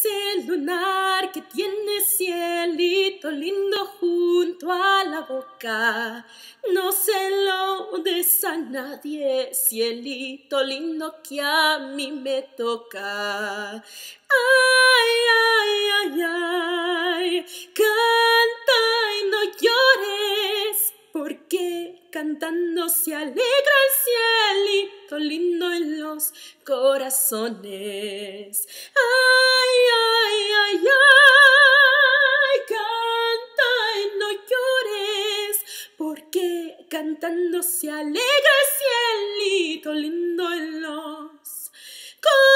ese lunar que tiene cielito lindo junto a la boca. No se lo des a nadie, cielito lindo que a mí me toca. Ay, ay, ay, ay, canta y no llores, porque cantando se alegra el cielito lindo en los corazones. Ay, ay, ay, ay, canta y no llores, porque cantando se alegra el cielito lindo en los corazones.